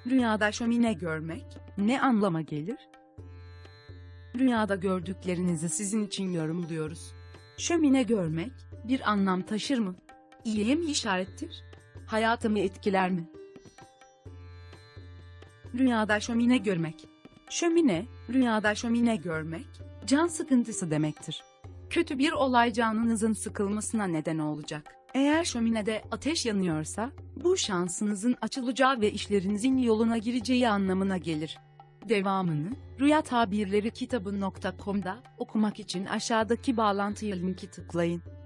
Rüyada şömine görmek ne anlama gelir? Rüyada gördüklerinizi sizin için yorumluyoruz. Şömine görmek bir anlam taşır mı? İyiye mi işarettir? Hayatımı etkiler mi? Rüyada şömine görmek. Rüyada şömine görmek, can sıkıntısı demektir. Kötü bir olay canınızın sıkılmasına neden olacak. Eğer şöminede ateş yanıyorsa, bu şansınızın açılacağı ve işlerinizin yoluna gireceği anlamına gelir. Devamını, rüyatabirleri kitabı.com'da okumak için aşağıdaki bağlantıya linki tıklayın.